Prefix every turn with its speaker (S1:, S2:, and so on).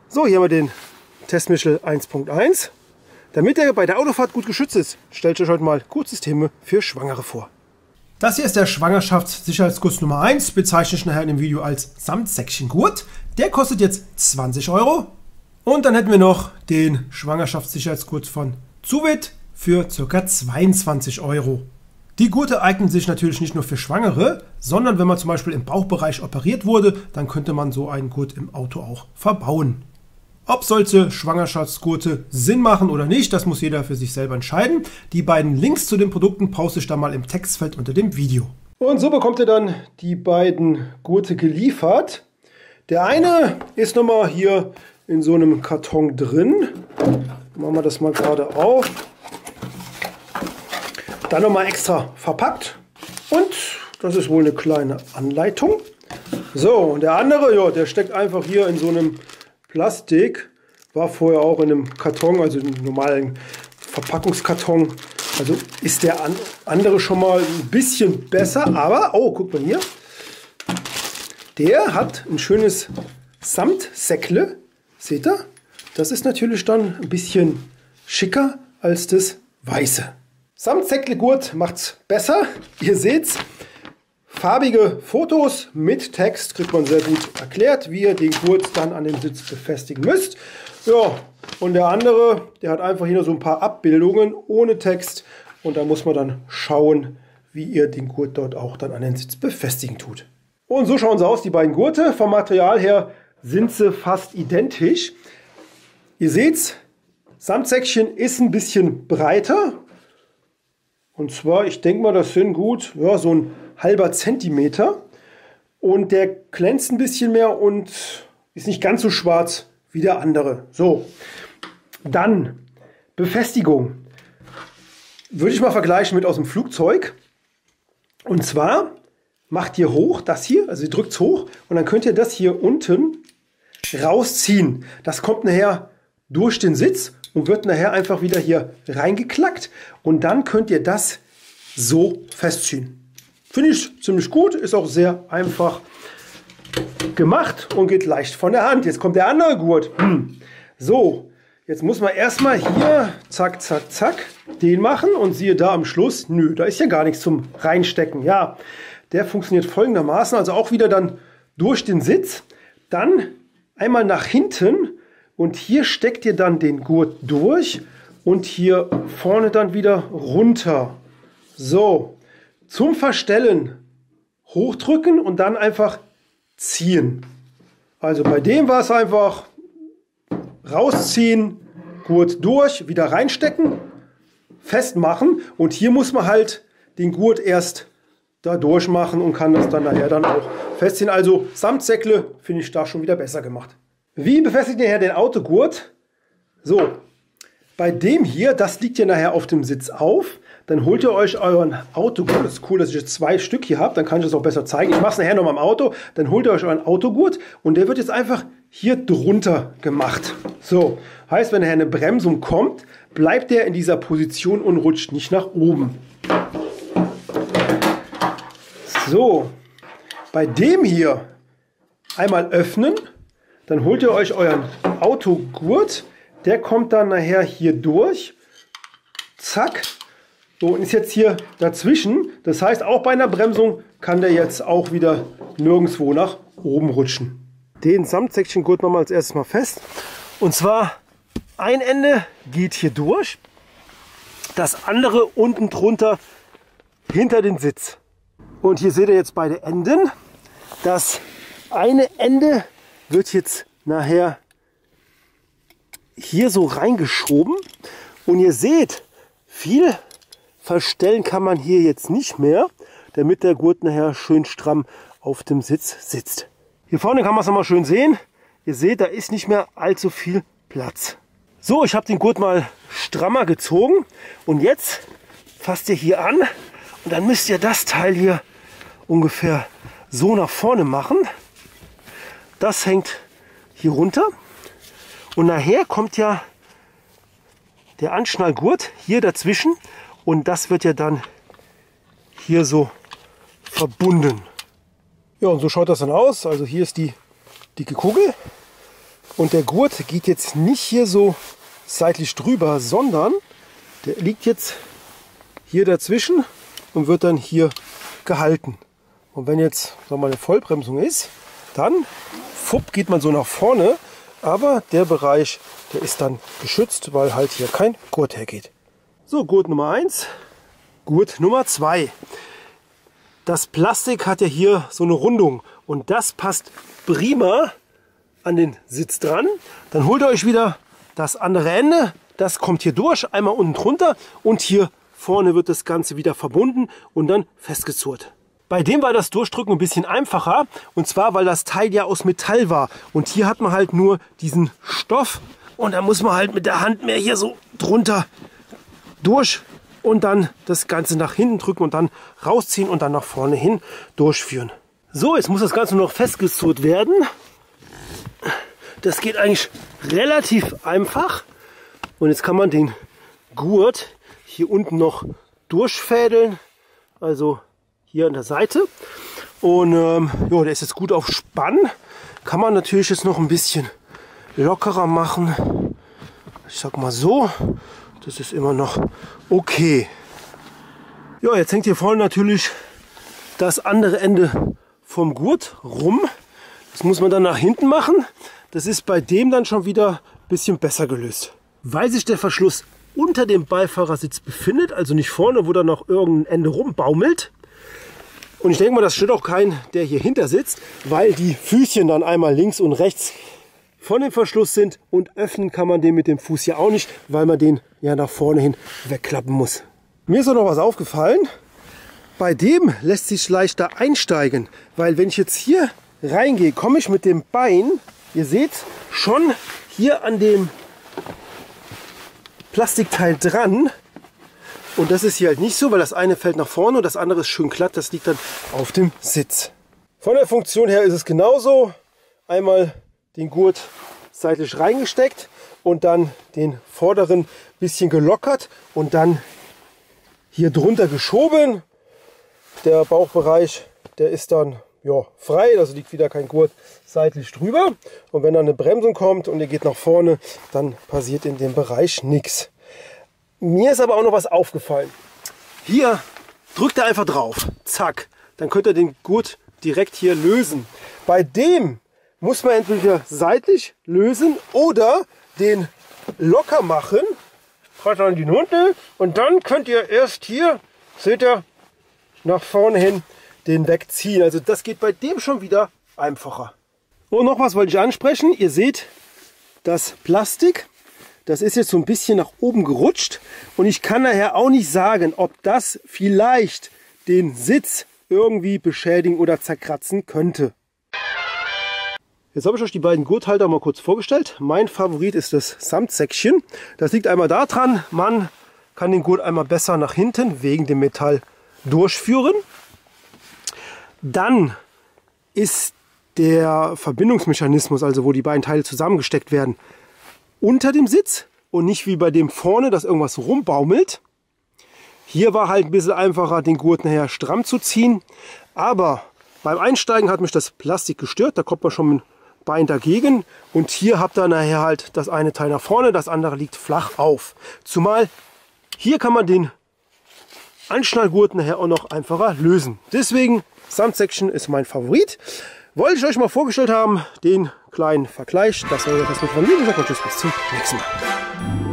S1: So, hier haben wir den Testmichel 1.1. Damit er bei der Autofahrt gut geschützt ist, stellt euch heute mal Gurtsysteme für Schwangere vor. Das hier ist der Schwangerschaftssicherheitsgurt Nummer 1, bezeichne ich nachher in dem Video als Samtsäckchengurt. Der kostet jetzt 20 Euro. Und dann hätten wir noch den Schwangerschaftssicherheitsgurt von Zuvit für ca. 22 Euro. Die Gurte eignen sich natürlich nicht nur für Schwangere, sondern wenn man zum Beispiel im Bauchbereich operiert wurde, dann könnte man so einen Gurt im Auto auch verbauen. Ob solche Schwangerschaftsgurte Sinn machen oder nicht, das muss jeder für sich selber entscheiden. Die beiden Links zu den Produkten poste ich dann mal im Textfeld unter dem Video. Und so bekommt ihr dann die beiden Gurte geliefert. Der eine ist nochmal hier in so einem Karton drin. Machen wir das mal gerade auf. Dann nochmal extra verpackt. Und das ist wohl eine kleine Anleitung. So, und der andere, ja, der steckt einfach hier in so einem Plastik, war vorher auch in einem Karton, also einem normalen Verpackungskarton. Also ist der andere schon mal ein bisschen besser, aber, oh, guck mal hier. Der hat ein schönes Samtsäckle, seht ihr? Das ist natürlich dann ein bisschen schicker als das weiße. Samtsäckle-Gurt macht's besser, ihr seht's. Farbige Fotos mit Text kriegt man sehr gut erklärt, wie ihr den Gurt dann an den Sitz befestigen müsst. Ja, und der andere, der hat einfach hier so ein paar Abbildungen ohne Text. Und da muss man dann schauen, wie ihr den Gurt dort auch dann an den Sitz befestigen tut. Und so schauen sie aus, die beiden Gurte. Vom Material her sind sie fast identisch. Ihr seht's, Samtsäckchen ist ein bisschen breiter. Und zwar, ich denke mal, das sind gut, ja, so ein halber Zentimeter. Und der glänzt ein bisschen mehr und ist nicht ganz so schwarz wie der andere. So, dann Befestigung. Würde ich mal vergleichen mit aus dem Flugzeug. Und zwar macht ihr hoch, das hier, also ihr drückt es hoch und dann könnt ihr das hier unten rausziehen. Das kommt nachher durch den Sitz und wird nachher einfach wieder hier reingeklackt. Und dann könnt ihr das so festziehen. Finde ich ziemlich gut, ist auch sehr einfach gemacht und geht leicht von der Hand. Jetzt kommt der andere Gurt. So, jetzt muss man erstmal hier, zack, zack, zack, den machen und siehe da am Schluss, nö, da ist ja gar nichts zum Reinstecken. Ja, der funktioniert folgendermaßen, also auch wieder dann durch den Sitz, dann einmal nach hinten und hier steckt ihr dann den Gurt durch und hier vorne dann wieder runter. So. Zum Verstellen hochdrücken und dann einfach ziehen. Also bei dem war es einfach rausziehen, Gurt durch, wieder reinstecken, festmachen und hier muss man halt den Gurt erst da durchmachen und kann das dann nachher dann auch festziehen. Also Samtsäckle finde ich da schon wieder besser gemacht. Wie befestigt ihr den Autogurt? So, bei dem hier, das liegt ja nachher auf dem Sitz auf. Dann holt ihr euch euren Autogurt. Das ist cool, dass ich jetzt 2 Stück hier habe. Dann kann ich das auch besser zeigen. Ich mache es nachher noch mal im Auto. Dann holt ihr euch euren Autogurt und der wird jetzt einfach hier drunter gemacht. So, heißt, wenn nachher eine Bremsung kommt, bleibt der in dieser Position und rutscht nicht nach oben. So, bei dem hier einmal öffnen. Dann holt ihr euch euren Autogurt. Der kommt dann nachher hier durch. Zack. So, und ist jetzt hier dazwischen. Das heißt, auch bei einer Bremsung kann der jetzt auch wieder nirgendwo nach oben rutschen. Den Samtsäckchengurt machen wir als erstes mal fest. Und zwar, ein Ende geht hier durch. Das andere unten drunter hinter den Sitz. Und hier seht ihr jetzt beide Enden. Das eine Ende wird jetzt nachher hier so reingeschoben. Und ihr seht, viel verstellen kann man hier jetzt nicht mehr, damit der Gurt nachher schön stramm auf dem Sitz sitzt. Hier vorne kann man es nochmal schön sehen. Ihr seht, da ist nicht mehr allzu viel Platz. So, ich habe den Gurt mal strammer gezogen und jetzt fasst ihr hier an und dann müsst ihr das Teil hier ungefähr so nach vorne machen. Das hängt hier runter und nachher kommt ja der Anschnallgurt hier dazwischen und das wird ja dann hier so verbunden. Ja, und so schaut das dann aus. Also hier ist die dicke Kugel Und der Gurt geht jetzt nicht hier so seitlich drüber, sondern der liegt jetzt hier dazwischen und wird dann hier gehalten. Und wenn jetzt sagen wir mal eine Vollbremsung ist, dann fupp, geht man so nach vorne, aber der Bereich, der ist dann geschützt, weil halt hier kein Gurt hergeht. So, Gurt Nummer 1, Gurt Nummer 2. Das Plastik hat ja hier so eine Rundung und das passt prima an den Sitz dran. Dann holt ihr euch wieder das andere Ende, das kommt hier durch, einmal unten drunter und hier vorne wird das Ganze wieder verbunden und dann festgezurrt. Bei dem war das Durchdrücken ein bisschen einfacher und zwar, weil das Teil ja aus Metall war und hier hat man halt nur diesen Stoff und da muss man halt mit der Hand mehr hier so drunter durch und dann das Ganze nach hinten drücken und dann rausziehen und dann nach vorne hin durchführen. So, jetzt muss das Ganze noch festgezurrt werden. Das geht eigentlich relativ einfach und jetzt kann man den Gurt hier unten noch durchfädeln, also hier an der Seite. Und ja, der ist jetzt gut auf Spann. Kann man natürlich jetzt noch ein bisschen lockerer machen. Ich sag mal so, das ist immer noch okay. Ja, jetzt hängt hier vorne natürlich das andere Ende vom Gurt rum. Das muss man dann nach hinten machen. Das ist bei dem dann schon wieder ein bisschen besser gelöst. Weil sich der Verschluss unter dem Beifahrersitz befindet, also nicht vorne, wo dann noch irgendein Ende rumbaumelt. Und ich denke mal, das stört auch keinen, der hier hinter sitzt, weil die Füßchen dann einmal links und rechts von dem Verschluss sind und öffnen kann man den mit dem Fuß ja auch nicht, weil man den ja nach vorne hin wegklappen muss. Mir ist auch noch was aufgefallen. Bei dem lässt sich leichter einsteigen, weil wenn ich jetzt hier reingehe, komme ich mit dem Bein, ihr seht, schon hier an dem Plastikteil dran. Und das ist hier halt nicht so, weil das eine fällt nach vorne und das andere ist schön glatt. Das liegt dann auf dem Sitz. Von der Funktion her ist es genauso. Einmal den Gurt seitlich reingesteckt und dann den vorderen bisschen gelockert und dann hier drunter geschoben. Der Bauchbereich, der ist dann ja, frei, also liegt wieder kein Gurt seitlich drüber. Und wenn dann eine Bremsung kommt und ihr geht nach vorne, dann passiert in dem Bereich nichts. Mir ist aber auch noch was aufgefallen. Hier drückt ihr einfach drauf, zack, dann könnt ihr den Gurt direkt hier lösen. Bei dem muss man entweder seitlich lösen oder den locker machen. Gerade an die Hunde und dann könnt ihr erst hier, seht ihr, nach vorne hin den wegziehen. Also das geht bei dem schon wieder einfacher. Und noch was wollte ich ansprechen. Ihr seht, das Plastik, das ist jetzt so ein bisschen nach oben gerutscht. Und ich kann daher auch nicht sagen, ob das vielleicht den Sitz irgendwie beschädigen oder zerkratzen könnte. Jetzt habe ich euch die beiden Gurthalter mal kurz vorgestellt. Mein Favorit ist das Samtsäckchen. Das liegt einmal daran, man kann den Gurt einmal besser nach hinten wegen dem Metall durchführen. Dann ist der Verbindungsmechanismus, also wo die beiden Teile zusammengesteckt werden, unter dem Sitz und nicht wie bei dem vorne, dass irgendwas rumbaumelt. Hier war halt ein bisschen einfacher, den Gurt nachher stramm zu ziehen. Aber beim Einsteigen hat mich das Plastik gestört. Da kommt man schon mit dem Bein dagegen. Und hier habt ihr nachher halt das eine Teil nach vorne, das andere liegt flach auf. Zumal hier kann man den Anschnallgurt nachher auch noch einfacher lösen. Deswegen Samtsäckchen ist mein Favorit. Wollte ich euch mal vorgestellt haben, den kleinen Vergleich. Das war das mit von mir. Ich sage mal tschüss, bis zum nächsten Mal.